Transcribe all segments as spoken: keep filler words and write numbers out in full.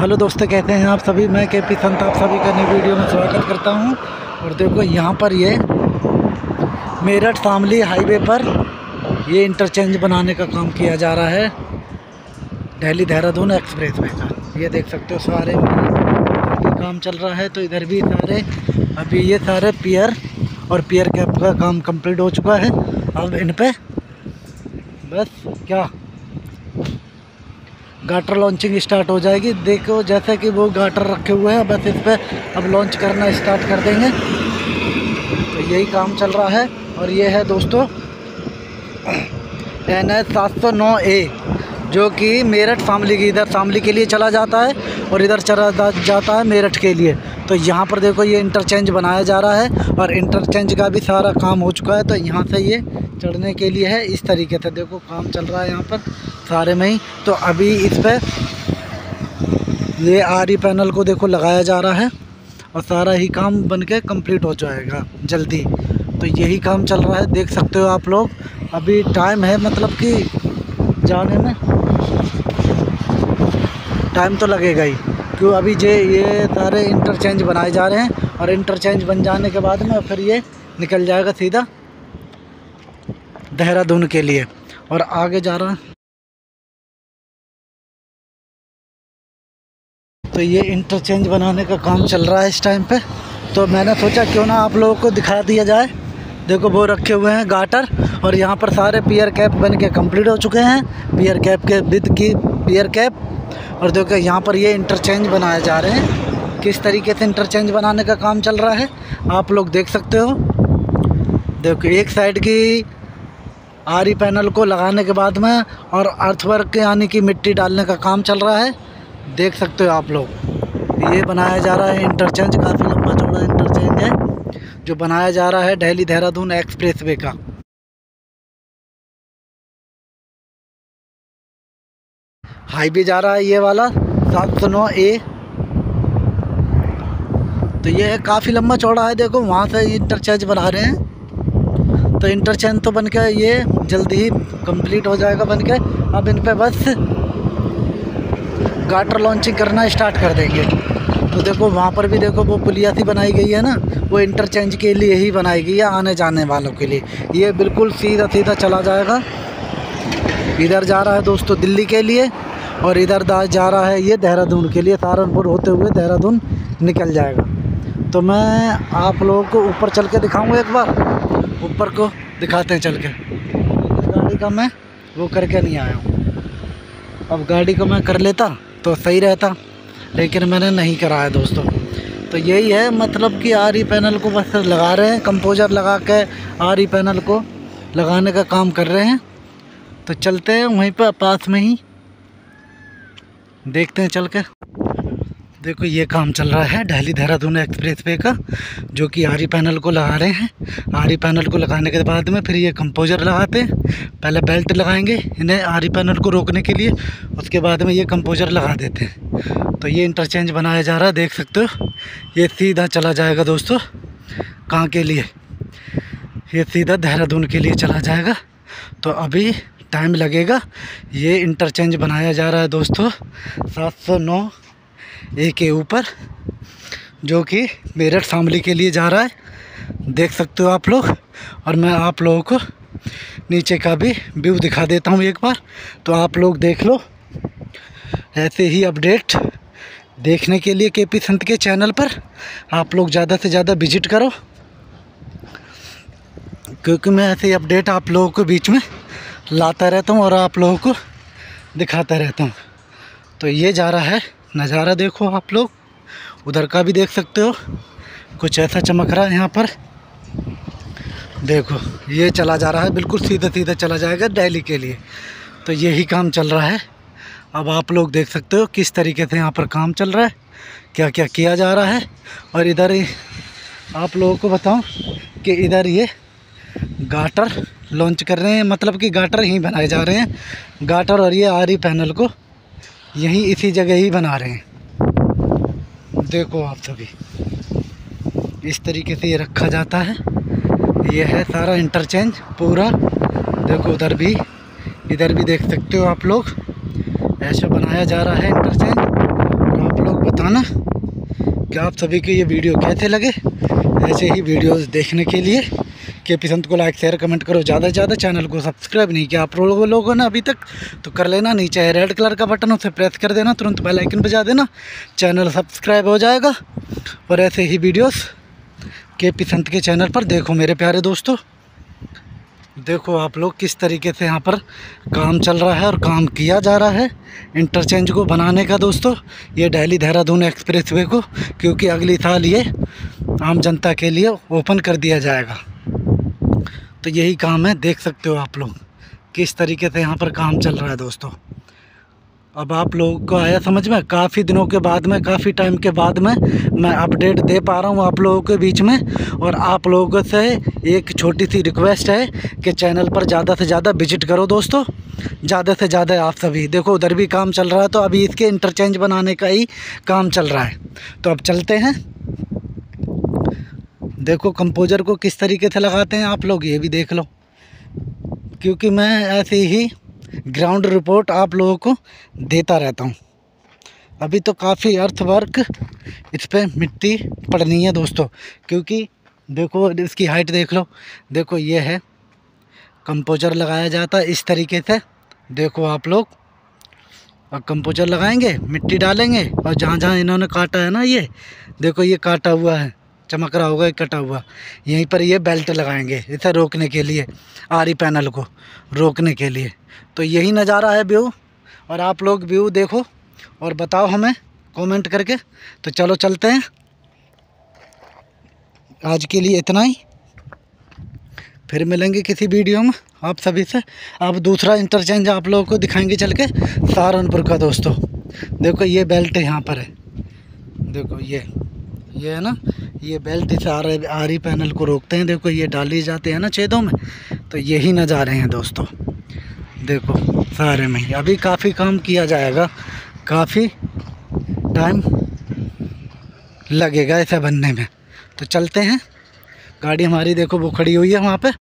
Hello दोस्तों, कहते हैं आप सभी। मैं के पी संत आप सभी का नई वीडियो में स्वागत करता हूं। और देखो यहाँ पर ये मेरठ शामली हाईवे पर ये इंटरचेंज बनाने का काम किया जा रहा है, दिल्ली देहरादून एक्सप्रेस वे का। ये देख सकते हो सारे भी काम चल रहा है। तो इधर भी सारे अभी ये सारे पियर और पियर कैप का काम कंप्लीट हो चुका है। अब इन पे बस क्या गाटर लॉन्चिंग स्टार्ट हो जाएगी। देखो जैसे कि वो गाटर रखे हुए हैं, बस इस पर अब लॉन्च करना स्टार्ट कर देंगे। तो यही काम चल रहा है। और ये है दोस्तों एन एच सात सौ नौ ए, जो कि मेरठ शामली की इधर शामली के लिए चला जाता है और इधर चला जाता है मेरठ के लिए। तो यहाँ पर देखो ये इंटरचेंज बनाया जा रहा है और इंटरचेंज का भी सारा काम हो चुका है। तो यहाँ से ये चढ़ने के लिए है। इस तरीके से देखो काम चल रहा है यहाँ पर सारे में ही। तो अभी इस पर ये आरी पैनल को देखो लगाया जा रहा है और सारा ही काम बन के कम्प्लीट हो जाएगा जल्दी। तो यही काम चल रहा है, देख सकते हो आप लोग। अभी टाइम है, मतलब कि जाने में टाइम तो लगेगा ही, क्यों अभी जे ये सारे इंटरचेंज बनाए जा रहे हैं और इंटरचेंज बन जाने के बाद में फिर ये निकल जाएगा सीधा देहरादून के लिए और आगे जा रहा है। तो ये इंटरचेंज बनाने का काम चल रहा है इस टाइम पे। तो मैंने सोचा क्यों ना आप लोगों को दिखा दिया जाए। देखो वो रखे हुए हैं गाटर और यहाँ पर सारे पियर कैप बन के कम्प्लीट हो चुके हैं, पियर कैप के विद की पियर कैप। और देखो यहाँ पर ये इंटरचेंज बनाए जा रहे हैं। किस तरीके से इंटरचेंज बनाने का काम चल रहा है आप लोग देख सकते हो। देखो एक साइड की आरी पैनल को लगाने के बाद में और अर्थवर्क यानी कि मिट्टी डालने का काम चल रहा है, देख सकते हो आप लोग। ये बनाया जा रहा है इंटरचेंज, काफ़ी लंबा चौड़ा इंटरचेंज है जो बनाया जा रहा है दिल्ली देहरादून एक्सप्रेस वे का। हाईवे जा रहा है ये वाला सात सौ नौ ए। तो ये काफ़ी लंबा चौड़ा है। देखो वहाँ से इंटरचेंज बना रहे हैं। तो इंटरचेंज तो बन के ये जल्दी ही कंप्लीट हो जाएगा बन के। अब इन पे बस गाटर लॉन्चिंग करना स्टार्ट कर देंगे। तो देखो वहाँ पर भी देखो वो पुलिया सी बनाई गई है ना, वो इंटरचेंज के लिए ही बनाई गई है, आने जाने वालों के लिए। ये बिल्कुल सीधा सीधा चला जाएगा। इधर जा रहा है दोस्तों दिल्ली के लिए और इधर जा रहा है ये देहरादून के लिए। सहारनपुर होते हुए देहरादून निकल जाएगा। तो मैं आप लोगों को ऊपर चल के दिखाऊंगा, एक बार ऊपर को दिखाते हैं चल के। गाड़ी का मैं वो करके नहीं आया हूँ। अब गाड़ी को मैं कर लेता तो सही रहता, लेकिन मैंने नहीं करा है दोस्तों। तो यही है, मतलब कि आरी पैनल को बस लगा रहे हैं, कंपोजर लगा के आरी पैनल को लगाने का काम कर रहे हैं। तो चलते हैं वहीं पर पास में ही, देखते हैं चल के। देखो ये काम चल रहा है दिल्ली देहरादून एक्सप्रेस वे का, जो कि आरी पैनल को लगा रहे हैं। आरी पैनल को लगाने के बाद में फिर ये कंपोजर लगाते हैं। पहले बेल्ट लगाएंगे इन्हें आरी पैनल को रोकने के लिए, उसके बाद में ये कंपोजर लगा देते हैं। तो ये इंटरचेंज बनाया जा रहा है, देख सकते हो। ये सीधा चला जाएगा दोस्तों कहाँ के लिए, ये सीधा देहरादून के लिए चला जाएगा। तो अभी टाइम लगेगा। ये इंटरचेंज बनाया जा रहा है दोस्तों सात सौ नौ ए के ऊपर, जो कि मेरठ शामली के लिए जा रहा है, देख सकते हो आप लोग। और मैं आप लोगों को नीचे का भी व्यू दिखा देता हूँ एक बार, तो आप लोग देख लो। ऐसे ही अपडेट देखने के लिए के पी संत के चैनल पर आप लोग ज़्यादा से ज़्यादा विजिट करो, क्योंकि मैं ऐसे ही अपडेट आप लोगों को बीच में लाता रहता हूँ और आप लोगों को दिखाता रहता हूँ। तो ये जा रहा है नज़ारा, देखो आप लोग उधर का भी देख सकते हो। कुछ ऐसा चमक रहा है यहाँ पर, देखो ये चला जा रहा है, बिल्कुल सीधा सीधा चला जाएगा दिल्ली के लिए। तो यही काम चल रहा है। अब आप लोग देख सकते हो किस तरीके से यहाँ पर काम चल रहा है, क्या क्या किया जा रहा है। और इधर ही आप लोगों को बताऊँ कि इधर ये गाटर लॉन्च कर रहे हैं, मतलब कि गाटर ही बनाए जा रहे हैं। गाटर और ये आरी पैनल को यहीं इसी जगह ही बना रहे हैं। देखो आप सभी इस तरीके से ये रखा जाता है। ये है सारा इंटरचेंज पूरा। देखो उधर भी, इधर भी देख सकते हो आप लोग, ऐसा बनाया जा रहा है इंटरचेंज। आप बताना कि आप सभी को ये वीडियो कैसे लगे। ऐसे ही वीडियोस देखने के लिए के पी संत को लाइक शेयर कमेंट करो ज़्यादा से ज़्यादा। चैनल को सब्सक्राइब नहीं किया आप लोगों लोगों ने अभी तक तो कर लेना। नीचे है रेड कलर का बटन, उसे प्रेस कर देना, तुरंत बेल आइकन बजा देना, चैनल सब्सक्राइब हो जाएगा। और ऐसे ही वीडियोस के पी संत के चैनल पर देखो मेरे प्यारे दोस्तों। देखो आप लोग किस तरीके से यहाँ पर काम चल रहा है और काम किया जा रहा है इंटरचेंज को बनाने का दोस्तों, ये दिल्ली देहरादून एक्सप्रेसवे को, क्योंकि अगली साल ये आम जनता के लिए ओपन कर दिया जाएगा। तो यही काम है, देख सकते हो आप लोग किस तरीके से यहाँ पर काम चल रहा है दोस्तों। अब आप लोगों को आया समझ में, काफ़ी दिनों के बाद में, काफ़ी टाइम के बाद में मैं अपडेट दे पा रहा हूँ आप लोगों के बीच में। और आप लोगों से एक छोटी सी रिक्वेस्ट है कि चैनल पर ज़्यादा से ज़्यादा विजिट करो दोस्तों, ज़्यादा से ज़्यादा आप सभी। देखो उधर भी काम चल रहा है, तो अभी इसके इंटरचेंज बनाने का ही काम चल रहा है। तो अब चलते हैं, देखो कंपोजर को किस तरीके से लगाते हैं आप लोग ये भी देख लो, क्योंकि मैं ऐसे ही ग्राउंड रिपोर्ट आप लोगों को देता रहता हूँ। अभी तो काफ़ी अर्थ वर्क इस पर मिट्टी पड़नी है दोस्तों, क्योंकि देखो इसकी हाइट देख लो। देखो ये है कंपोजर लगाया जाता है इस तरीके से। देखो आप लोग अब कंपोजर लगाएंगे, मिट्टी डालेंगे, और जहाँ जहाँ इन्होंने काटा है ना, ये देखो ये काटा हुआ है, चमक रहा होगा, कटा हुआ, यहीं पर ये बेल्ट लगाएंगे इसे रोकने के लिए, आरी पैनल को रोकने के लिए। तो यही नज़ारा है व्यू। और आप लोग व्यू देखो और बताओ हमें कमेंट करके। तो चलो चलते हैं, आज के लिए इतना ही, फिर मिलेंगे किसी वीडियो में आप सभी से। अब दूसरा इंटरचेंज आप लोगों को दिखाएंगे चल के सहारनपुर का दोस्तों। देखो ये बेल्ट यहाँ पर है, देखो ये ये है ना, ये बेल्ट इस आर आरी पैनल को रोकते हैं। देखो ये डाली जाते हैं ना छेदों में, तो यही नज़ारे हैं दोस्तों। देखो सारे में अभी काफ़ी काम किया जाएगा, काफ़ी टाइम लगेगा ऐसा बनने में। तो चलते हैं, गाड़ी हमारी देखो वो खड़ी हुई है वहाँ पे।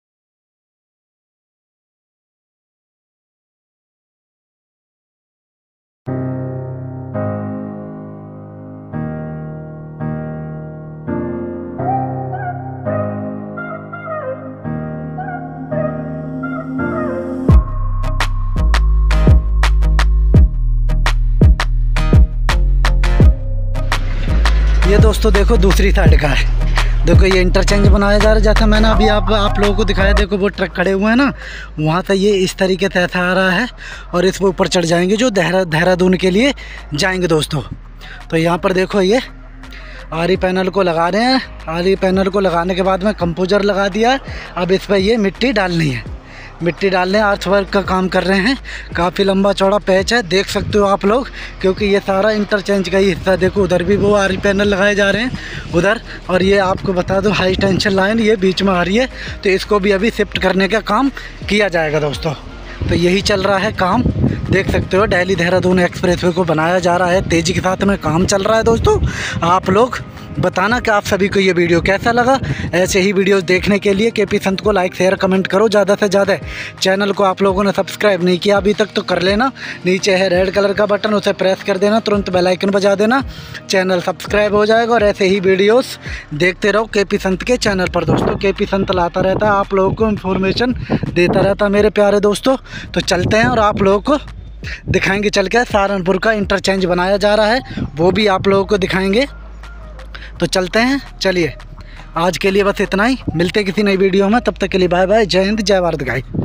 ये दोस्तों देखो दूसरी साइड का है। देखो ये इंटरचेंज बनाया जा रहा है, जैसा मैंने अभी आप आप लोगों को दिखाया। देखो वो ट्रक खड़े हुए हैं ना, वहाँ से ये इस तरीके से ऐसा आ रहा है और इस पर ऊपर चढ़ जाएंगे जो देहरा देहरादून के लिए जाएंगे दोस्तों। तो यहाँ पर देखो ये आरी पैनल को लगा रहे हैं। आरी पैनल को लगाने के बाद में कंपोजर लगा दिया। अब इस पर ये मिट्टी डालनी है, मिट्टी डालने अर्थ वर्क का काम कर रहे हैं। काफ़ी लंबा चौड़ा पैच है, देख सकते हो आप लोग, क्योंकि ये सारा इंटरचेंज का ही हिस्सा। देखो उधर भी वो आरी पैनल लगाए जा रहे हैं उधर। और ये आपको बता दो हाई टेंशन लाइन ये बीच में आ रही है, तो इसको भी अभी शिफ्ट करने का काम किया जाएगा दोस्तों। तो यही चल रहा है काम, देख सकते हो दिल्ली देहरादून एक्सप्रेसवे को बनाया जा रहा है, तेज़ी के साथ में काम चल रहा है दोस्तों। आप लोग बताना कि आप सभी को ये वीडियो कैसा लगा। ऐसे ही वीडियोस देखने के लिए के पी संत को लाइक शेयर कमेंट करो ज़्यादा से ज़्यादा। चैनल को आप लोगों ने सब्सक्राइब नहीं किया अभी तक तो कर लेना, नीचे है रेड कलर का बटन, उसे प्रेस कर देना, तुरंत बेल आइकन बजा देना, चैनल सब्सक्राइब हो जाएगा। और ऐसे ही वीडियोस देखते रहो के पी संत के चैनल पर दोस्तों। के पी संत लाता रहता है, आप लोगों को इन्फॉर्मेशन देता रहता है मेरे प्यारे दोस्तों। तो चलते हैं और आप लोगों को दिखाएंगे चल के सहारनपुर का इंटरचेंज बनाया जा रहा है, वो भी आप लोगों को दिखाएंगे। तो चलते हैं, चलिए आज के लिए बस इतना ही, मिलते किसी नई वीडियो में, तब तक के लिए बाय बाय, जय हिंद जय भारत गाइस।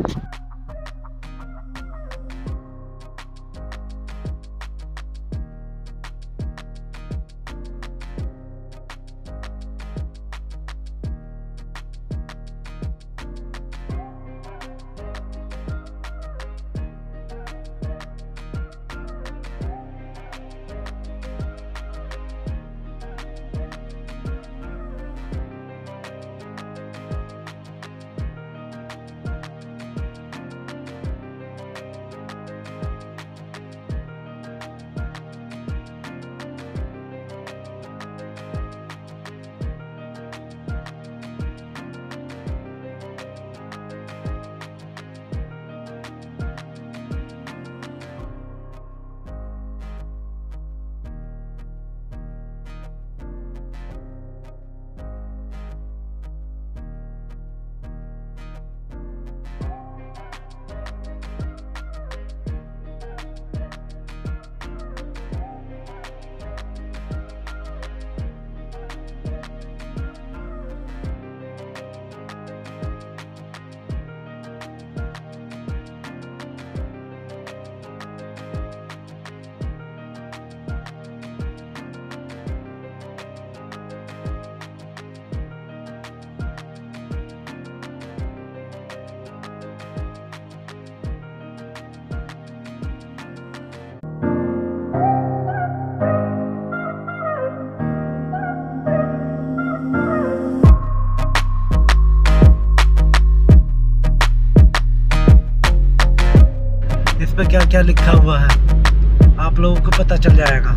इस पे क्या क्या लिखा हुआ है आप लोगों को पता चल जाएगा।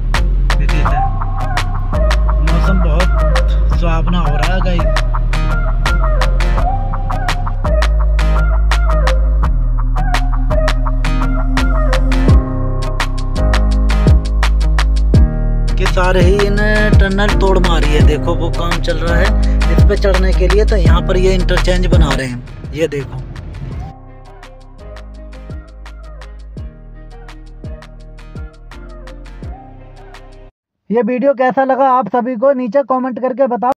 मौसम बहुत सुहावना हो रहा है गाइस। कि सारे ही इन टनल तोड़ मारी है, देखो वो काम चल रहा है इस पे चढ़ने के लिए। तो यहाँ पर ये इंटरचेंज बना रहे हैं, ये देखो। ये वीडियो कैसा लगा आप सभी को नीचे कमेंट करके बताओ।